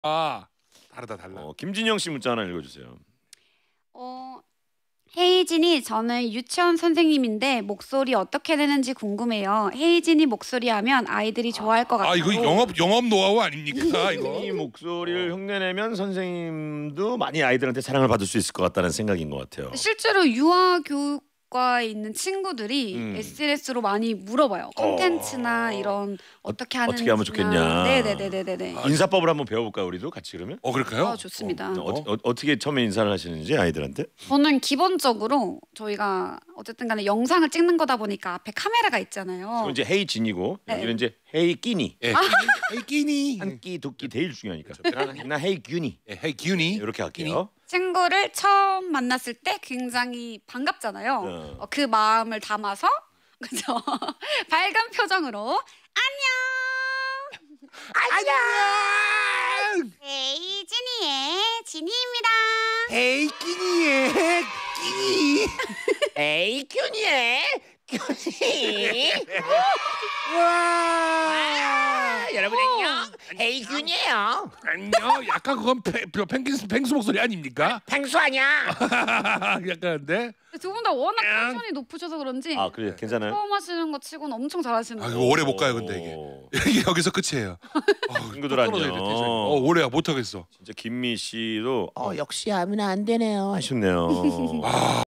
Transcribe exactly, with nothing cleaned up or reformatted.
아, 다르다 달라. 어, 김진영 씨 문자 하나 읽어주세요. 어, 헤이진이 저는 유치원 선생님인데 목소리 어떻게 되는지 궁금해요. 헤이진이 목소리 하면 아이들이 좋아할 것 같아요. 아 이거 영업 영업 노하우 아닙니까 이거? 이 목소리를 흉내내면 선생님도 많이 아이들한테 사랑을 받을 수 있을 것 같다는 생각인 것 같아요. 실제로 유아교육과에 있는 친구들이 음. 에스엔에스로 많이 물어봐요. 콘텐츠나 어. 이런 어떻게 하는지. 어떻게 하면 좋겠냐. 네네네네네. 아, 인사법을 한번 배워볼까요, 우리도 같이 그러면? 어 그럴까요? 아, 좋습니다. 어, 어, 어, 어떻게 처음에 인사를 하시는지 아이들한테? 저는 기본적으로 저희가 어쨌든 간에 영상을 찍는 거다 보니까 앞에 카메라가 있잖아요. 그럼 이제 헤이 진이고 네. 여기는 이제 헤이 끼니. 예, 헤이 끼니. 한 끼, 두 끼 제일 중요하니까. 나는 나 헤이 균이. 예, 헤이 기훈이. 이렇게 할게요. 친구를 처음 만났을 때 굉장히 반갑잖아요. 어. 어, 그 마음을 담아서 그죠? 밝은 표정으로 안녕. 안녕. 헤이 진이의 진이입니다. 헤이 끼니의 끼니. 에이 균이에 균이. 와. 여러분 안녕. 헤이 균이에요. 안녕. 약간 그건 페, 펭수 펭수 목소리 아닙니까? 펭수 아니야. 약간데. 두 분 다 워낙 안녕. 텐션이 높으셔서 그런지 아 그래 괜찮아요? 처음 하시는 거 치고는 엄청 잘하시는 아 거예요. 이거 오래 못 가요 근데 이게. 오. 이게 여기서 끝이에요. 친구들 또 떨어져야 돼, 안녕. 텐션이. 어 오래 못 하겠어. 진짜 김미 씨도 어 역시 하면 안 되네요 하셨네요. 아.